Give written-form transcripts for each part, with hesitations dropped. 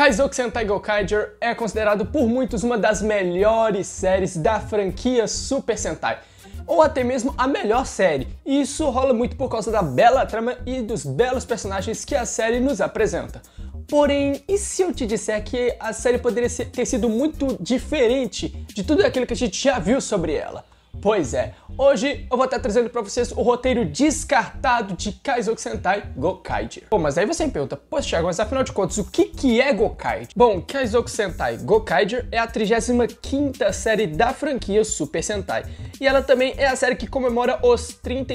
Kaizouken Sentai Gokaiger é considerado por muitos uma das melhores séries da franquia Super Sentai, ou até mesmo a melhor série, e isso rola muito por causa da bela trama e dos belos personagens que a série nos apresenta. Porém, e se eu te disser que a série poderia ter sido muito diferente de tudo aquilo que a gente já viu sobre ela? Pois é, hoje eu vou estar trazendo para vocês o roteiro descartado de Kaizouken Sentai Gokaiger. Bom, mas aí você me pergunta, poxa Thiago, mas afinal de contas, o que é Gokaiger? Bom, Kaizouken Sentai Gokaiger é a 35ª série da franquia Super Sentai, e ela também é a série que comemora os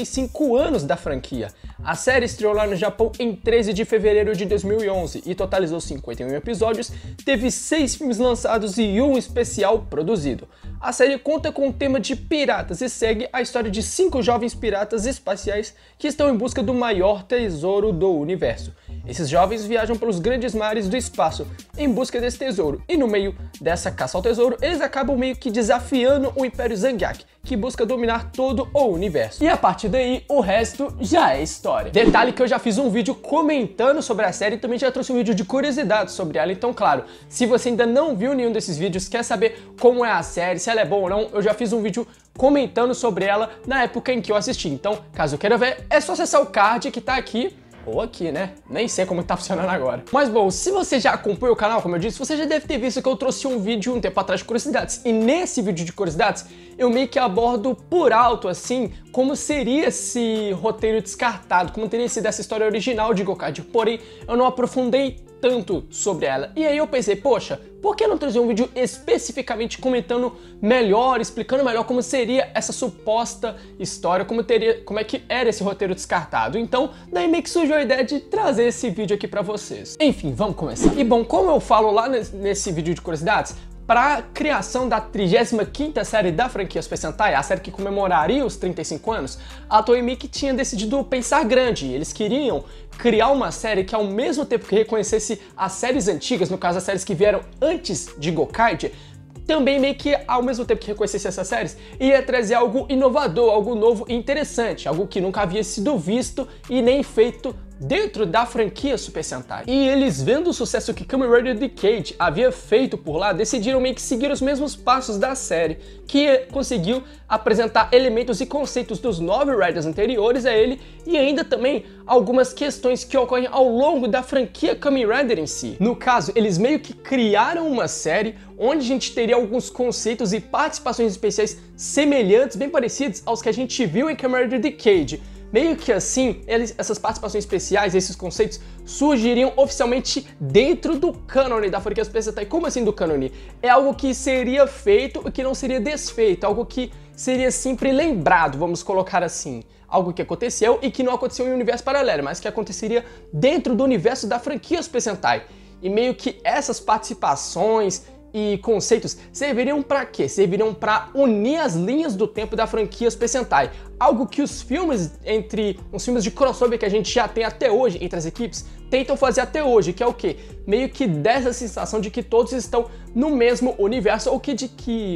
35 anos da franquia. A série estreou lá no Japão em 13 de fevereiro de 2011 e totalizou 51 episódios, teve 6 filmes lançados e um especial produzido. A série conta com o tema de piratas e segue a história de 5 jovens piratas espaciais que estão em busca do maior tesouro do universo. Esses jovens viajam pelos grandes mares do espaço em busca desse tesouro, e no meio dessa caça ao tesouro, eles acabam meio que desafiando o Império Zangiak, que busca dominar todo o universo. E a partir daí, o resto já é história. Detalhe que eu já fiz um vídeo comentando sobre a série e também já trouxe um vídeo de curiosidades sobre ela, então claro, se você ainda não viu nenhum desses vídeos, quer saber como é a série, se ela é boa ou não, eu já fiz um vídeo comentando sobre ela na época em que eu assisti. Então, caso queira ver, é só acessar o card que tá aqui, ou aqui, né? Nem sei como tá funcionando agora. Mas bom, se você já acompanha o canal, como eu disse, você já deve ter visto que eu trouxe um vídeo um tempo atrás de curiosidades. E nesse vídeo de curiosidades, eu meio que abordo por alto, assim, como seria esse roteiro descartado, como teria sido essa história original de Gokaiger. Porém, eu não aprofundei tanto sobre ela. E aí eu pensei, poxa, por que não trazer um vídeo especificamente comentando melhor, explicando melhor como seria essa suposta história, como é que era esse roteiro descartado? Então, daí meio que surgiu a ideia de trazer esse vídeo aqui pra vocês. Enfim, vamos começar. E bom, como eu falo lá nesse vídeo de curiosidades, para a criação da 35ª série da franquia Super Sentai, a série que comemoraria os 35 anos, a Toei meio que tinha decidido pensar grande. Eles queriam criar uma série que ao mesmo tempo que reconhecesse as séries antigas, no caso as séries que vieram antes de Gokaiger, também meio que ao mesmo tempo que reconhecesse essas séries, ia trazer algo inovador, algo novo e interessante, algo que nunca havia sido visto e nem feito dentro da franquia Super Sentai. E eles, vendo o sucesso que Kamen Rider Decade havia feito por lá, decidiram meio que seguir os mesmos passos da série, que conseguiu apresentar elementos e conceitos dos 9 Riders anteriores a ele, e ainda também algumas questões que ocorrem ao longo da franquia Kamen Rider em si. No caso, eles meio que criaram uma série onde a gente teria alguns conceitos e participações especiais semelhantes, bem parecidos aos que a gente viu em Kamen Rider Decade. Meio que assim, essas participações especiais, esses conceitos, surgiriam oficialmente dentro do cânone da franquia Super Sentai. Como assim do cânone? É algo que seria feito e que não seria desfeito, algo que seria sempre lembrado, vamos colocar assim. Algo que aconteceu e que não aconteceu em um universo paralelo, mas que aconteceria dentro do universo da franquia Super Sentai. E meio que essas participações e conceitos serviriam para quê? Serviriam para unir as linhas do tempo da franquia Super Sentai. Algo que os filmes os filmes de crossover que a gente já tem até hoje entre as equipes tentam fazer até hoje, que é o quê? Meio que dessa sensação de que todos estão no mesmo universo ou de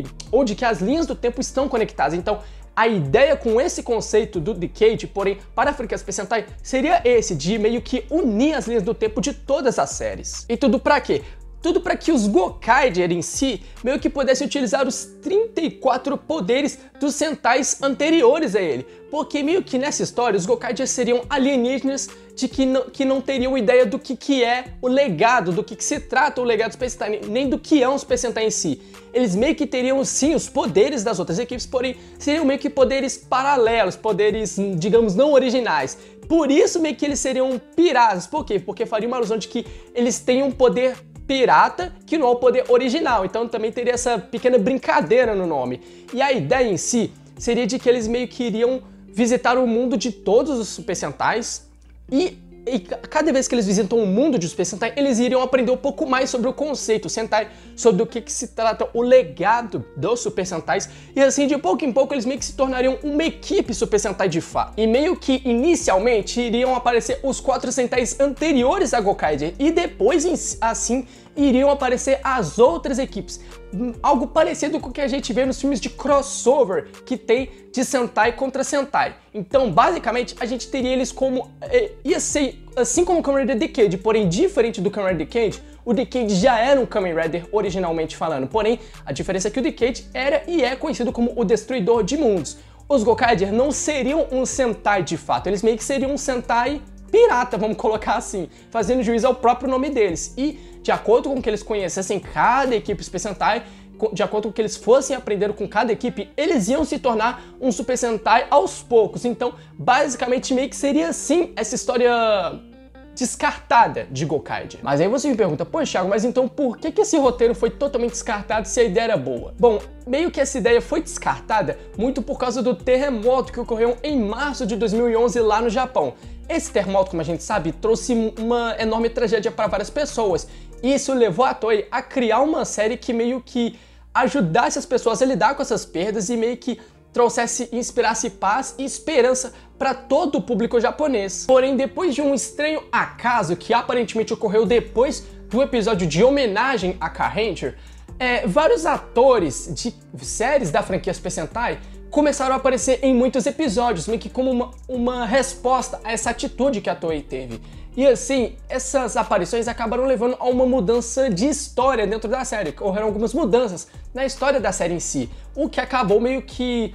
que as linhas do tempo estão conectadas. Então, a ideia com esse conceito do Decade, porém, para a franquia Super Sentai, seria esse, de meio que unir as linhas do tempo de todas as séries. E tudo para quê? Tudo para que os Gokaiger em si meio que pudessem utilizar os 34 poderes dos Sentais anteriores a ele. Porque meio que nessa história os Gokaiger seriam alienígenas que não teriam ideia do que é o legado, do que se trata o legado do Super Sentai, nem do que é um Super Sentai em si. Eles meio que teriam sim os poderes das outras equipes, porém seriam meio que poderes paralelos, poderes, digamos, não originais. Por isso meio que eles seriam piratas. Por quê? Porque faria uma alusão de que eles têm um poder pirata que não é o poder original, então também teria essa pequena brincadeira no nome. E a ideia em si seria de que eles meio que iriam visitar o mundo de todos os Super Sentais e cada vez que eles visitam o mundo de Super Sentai, eles iriam aprender um pouco mais sobre o conceito Sentai, sobre o que se trata o legado dos Super Sentais, e assim de pouco em pouco eles meio que se tornariam uma equipe Super Sentai de fato. E meio que inicialmente iriam aparecer os 4 Sentais anteriores a Gokaiger, e depois assim iriam aparecer as outras equipes. Algo parecido com o que a gente vê nos filmes de crossover que tem de Sentai contra Sentai. Então, basicamente, a gente teria eles como... ia ser assim como o Kamen Rider Decade, porém diferente do Kamen Rider Decade, o Decade já era um Kamen Rider originalmente falando. Porém, a diferença é que o Decade era e é conhecido como o Destruidor de Mundos. Os Gokaiger não seriam um Sentai de fato, eles meio que seriam um Sentai pirata, vamos colocar assim, fazendo juízo ao próprio nome deles. E, de acordo com que eles conhecessem cada equipe Super Sentai, de acordo com o que eles fossem aprendendo com cada equipe, eles iam se tornar um Super Sentai aos poucos. Então, basicamente, meio que seria assim essa história descartada de Gokaiger. Mas aí você me pergunta, pô, Thiago, mas então por que esse roteiro foi totalmente descartado se a ideia era boa? Bom, meio que essa ideia foi descartada muito por causa do terremoto que ocorreu em março de 2011 lá no Japão. Esse terremoto, como a gente sabe, trouxe uma enorme tragédia para várias pessoas. E isso levou a Toei a criar uma série que meio que ajudasse as pessoas a lidar com essas perdas e meio que trouxesse, inspirasse paz e esperança para todo o público japonês. Porém, depois de um estranho acaso que aparentemente ocorreu depois do episódio de homenagem a Carranger, vários atores de séries da franquia Super Sentai começaram a aparecer em muitos episódios, meio que como uma resposta a essa atitude que a Toei teve. E assim, essas aparições acabaram levando a uma mudança de história dentro da série. Ocorreram algumas mudanças na história da série em si, o que acabou meio que,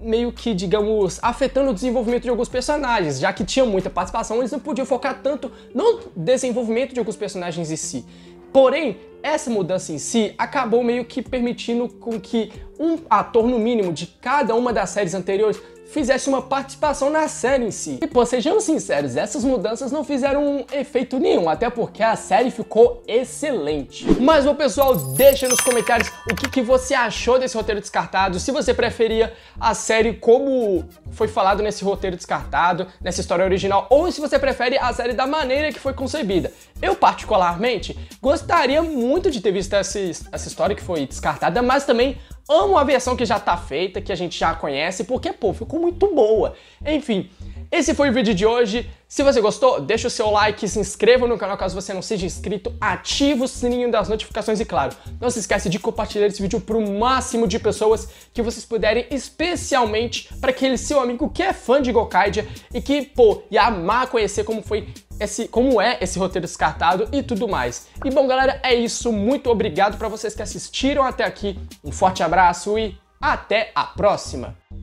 digamos, afetando o desenvolvimento de alguns personagens. Já que tinha muita participação, eles não podiam focar tanto no desenvolvimento de alguns personagens em si. Porém, essa mudança em si acabou meio que permitindo com que um ator, no mínimo, de cada uma das séries anteriores fizesse uma participação na série em si. E pô, sejamos sinceros, essas mudanças não fizeram efeito nenhum, até porque a série ficou excelente. Mas bom, pessoal, deixa nos comentários o que você achou desse roteiro descartado, se você preferia a série como foi falado nesse roteiro descartado, nessa história original, ou se você prefere a série da maneira que foi concebida. Eu, particularmente, gostaria muito de ter visto essa história que foi descartada, mas também amo a versão que já tá feita, que a gente já conhece, porque, pô, ficou muito boa. Enfim, esse foi o vídeo de hoje. Se você gostou, deixa o seu like, se inscreva no canal caso você não seja inscrito, ativa o sininho das notificações e, claro, não se esquece de compartilhar esse vídeo para o máximo de pessoas que vocês puderem, especialmente para aquele seu amigo que é fã de Gokaiger e que, pô, ia amar conhecer como é esse roteiro descartado e tudo mais. E bom, galera, é isso. Muito obrigado para vocês que assistiram até aqui. Um forte abraço e até a próxima!